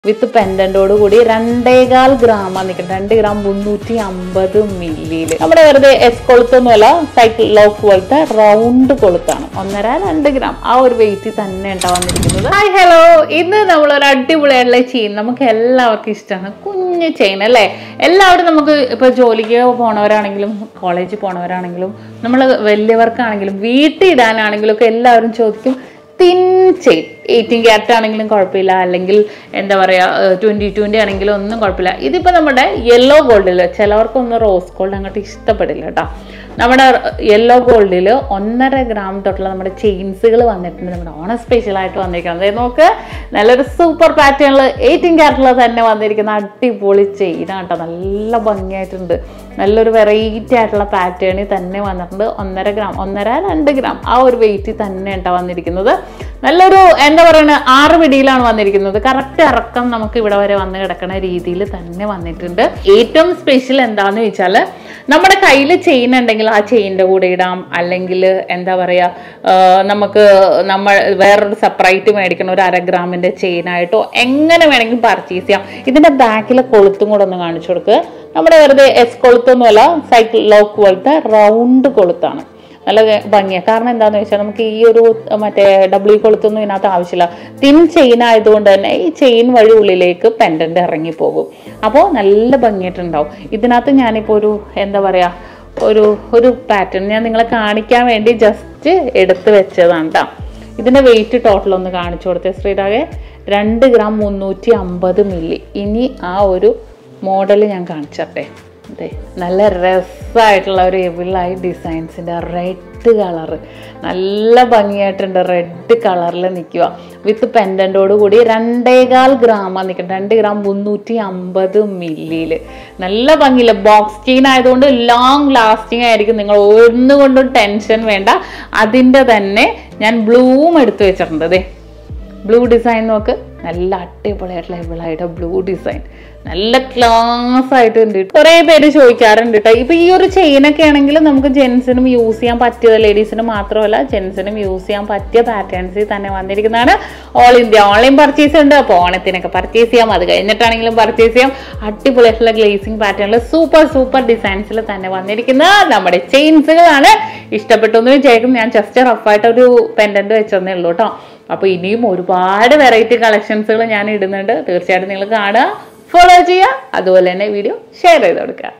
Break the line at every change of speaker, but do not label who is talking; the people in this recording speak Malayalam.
വിത്ത് പെൻഡന്റോട് കൂടി 2.25 ഗ്രാം നിൽക്കുന്നത്. 2 ഗ്രാം 350 മില്ലിയിൽ. നമ്മുടെ വെറുതെ എസ് കൊളുത്തൊന്നുമല്ല, സൈക്കിൾ ലോക്ക് പോലത്തെ റൗണ്ട് കൊളുത്താണ്. 1.5-2 ഗ്രാം ആ ഒരു വെയിറ്റ് തന്നെ ഉണ്ടാവാന്നിരിക്കുന്നത്. ഹായ് ഹലോ, ഇന്ന് നമ്മളൊരു അടിപൊളിയായിട്ടുള്ള ചെയിൻ, നമുക്ക് എല്ലാവർക്കും ഇഷ്ടമാണ്. കുഞ്ഞ് ചെയിൻ അല്ലേ? എല്ലാവരും നമുക്ക് ഇപ്പോൾ ജോലിക്ക് പോണവരാണെങ്കിലും കോളേജിൽ പോണവരാണെങ്കിലും നമ്മൾ വലിയവർക്കാണെങ്കിലും വീട്ടിൽ ഇടാനാണെങ്കിലും ഒക്കെ എല്ലാവരും ചോദിക്കും തിൻ ചെയിൻ. 18 ക്യാരറ്റ് ആണെങ്കിലും കുഴപ്പമില്ല, അല്ലെങ്കിൽ എന്താ പറയുക 20 ആണെങ്കിലും ഒന്നും കുഴപ്പമില്ല. ഇതിപ്പോൾ നമ്മുടെ യെല്ലോ ഗോൾഡിൽ, ചിലവർക്കൊന്നും റോസ് ഗോൾഡ് അങ്ങോട്ട് ഇഷ്ടപ്പെടില്ല കേട്ടോ. നമ്മുടെ യെല്ലോ ഗോൾഡിൽ 1.5 ഗ്രാം തൊട്ടുള്ള നമ്മുടെ ചെയിൻസുകൾ വന്നിട്ടുണ്ട്. നമ്മുടെ ഓണം സ്പെഷ്യലായിട്ട് വന്നിരിക്കുന്നത് നോക്ക്, നല്ലൊരു സൂപ്പർ പാറ്റേണിൽ 18 ക്യാരറ്റിൽ തന്നെ വന്നിരിക്കുന്ന അടിപൊളി ചെയിനാണ് കേട്ടോ. നല്ല ഭംഗിയായിട്ടുണ്ട്, നല്ലൊരു വെറൈറ്റി ആയിട്ടുള്ള പാറ്റേണിൽ തന്നെ വന്നിട്ടുണ്ട്. 1.5 ഗ്രാം 1.5-2 ഗ്രാം ആ ഒരു വെയിറ്റ് തന്നെ കേട്ടോ വന്നിരിക്കുന്നത്. നല്ലൊരു എന്താ പറയുക 6 പിടിയിലാണ് വന്നിരിക്കുന്നത്. കറക്റ്റ് ഇറക്കം നമുക്ക് ഇവിടെ വരെ വന്ന് കിടക്കുന്ന രീതിയിൽ തന്നെ വന്നിട്ടുണ്ട്. ഏറ്റവും സ്പെഷ്യൽ എന്താണെന്ന് വെച്ചാൽ നമ്മുടെ കയ്യിൽ ചെയിൻ ഉണ്ടെങ്കിൽ ആ ചെയിൻ്റെ കൂടെ ഇടാം, അല്ലെങ്കിൽ എന്താ പറയുക നമുക്ക് നമ്മൾ വേറൊരു സെപ്പറേറ്റ് മേടിക്കണം ഒരു 1/2 ഗ്രാമിൻ്റെ ചെയിനായിട്ടോ എങ്ങനെ വേണമെങ്കിലും പർച്ചേസ് ചെയ്യാം. ഇതിൻ്റെ ബാക്കിലെ കൊളുത്തും കൂടെ ഒന്ന് കാണിച്ചു കൊടുക്കുക. നമ്മുടെ വെറുതെ എസ് കൊളുത്തൊന്നുമല്ല, സൈക്കിൾ ലോക്ക് പോലത്തെ റൗണ്ട് കൊളുത്താണ്. നല്ല ഭംഗിയാണ്. കാരണം എന്താണെന്ന് വെച്ചാൽ നമുക്ക് ഈ ഒരു മറ്റേ ഡബ്ല്യു കൊളുത്തൊന്നും ഇതിനകത്ത് ആവശ്യമില്ല. തിൻ ചെയിൻ ആയതുകൊണ്ട് തന്നെ ഈ ചെയിൻ വഴി ഉള്ളിലേക്ക് പെൻഡന്റ് ഇറങ്ങിപ്പോകും. അപ്പോൾ നല്ല ഭംഗിയായിട്ടുണ്ടാവും. ഇതിനകത്ത് ഞാനിപ്പോൾ ഒരു എന്താ പറയുക ഒരു പാറ്റേൺ ഞാൻ നിങ്ങളെ കാണിക്കാൻ വേണ്ടി ജസ്റ്റ് എടുത്ത് വെച്ചതാണ് കേട്ടോ. ഇതിൻ്റെ വെയിറ്റ് ടോട്ടൽ ഒന്ന് കാണിച്ചു കൊടുത്തേ ശ്രീരാഗെ. 2 ഗ്രാം 350 മില്ലി. ഇനി ആ ഒരു മോഡൽ ഞാൻ കാണിച്ചട്ടെ. അതെ, നല്ല രസമായിട്ടുള്ള ഒരു എവിളായി ഡിസൈൻസിൻ്റെ റെഡ് കളറ് നല്ല ഭംഗിയായിട്ടുണ്ട്. റെഡ് കളറിൽ നിൽക്കുക വിത്ത് പെൻഡന്റോട് കൂടി 2.25 ഗ്രാം നിൽക്കുന്നത്. 2 ഗ്രാം 350 മില്ലിയിൽ. നല്ല ഭംഗിയില്ല. ബോക്സ് ചെയിൻ ആയതുകൊണ്ട് ലോങ് ലാസ്റ്റിംഗ് ആയിരിക്കും. നിങ്ങൾ ഒന്നുകൊണ്ടും ടെൻഷൻ വേണ്ട. അതിൻ്റെ തന്നെ ഞാൻ ബ്ലൂവും എടുത്തു വെച്ചിട്ടുണ്ട്. അതെ, ബ്ലൂ ഡിസൈൻ നോക്ക്, നല്ല അടിപൊളിയായിട്ടുള്ള എവിളായിട്ട് ബ്ലൂ ഡിസൈൻ നല്ല ക്ലാസ് ആയിട്ടുണ്ട്. കുറേ പേര് ചോദിക്കാറുണ്ട് കേട്ടോ. ഇപ്പൊ ഈ ഒരു ചെയിനൊക്കെ ആണെങ്കിൽ നമുക്ക് ജെൻസിനും യൂസ് ചെയ്യാൻ പറ്റിയത്, ലേഡീസിന് മാത്രമല്ല ജെൻസിനും യൂസ് ചെയ്യാൻ പറ്റിയ പാറ്റേൺസിൽ തന്നെ വന്നിരിക്കുന്നതാണ്. ഓൾ ഇന്ത്യ ഓൺലൈൻ പർച്ചേസ് ഉണ്ട്. അപ്പോൾ ഓണത്തിനൊക്കെ പർച്ചേസ് ചെയ്യാം, അത് കഴിഞ്ഞിട്ടാണെങ്കിലും പർച്ചേസ് ചെയ്യാം. അടിപൊളിയായിട്ടുള്ള ഗ്ലേസിംഗ് പാറ്റേണിൽ സൂപ്പർ ഡിസൈൻസിൽ തന്നെ വന്നിരിക്കുന്ന നമ്മുടെ ചെയിൻസുകളാണ്. ഇഷ്ടപ്പെട്ടൊന്നും വിചാരിക്കും. ഞാൻ ജസ്റ്റ് റഫായിട്ടൊരു പെൻഡന്റ് വെച്ചതന്നേ ഉള്ളൂ കേട്ടോ. അപ്പോൾ ഇനിയും ഒരുപാട് വെറൈറ്റി കളക്ഷൻസുകൾ ഞാൻ ഇടുന്നുണ്ട്. തീർച്ചയായിട്ടും നിങ്ങൾ കാണുക, ഫോളോ ചെയ്യുക, അതുപോലെ തന്നെ വീഡിയോ ഷെയർ ചെയ്ത് കൊടുക്കുക.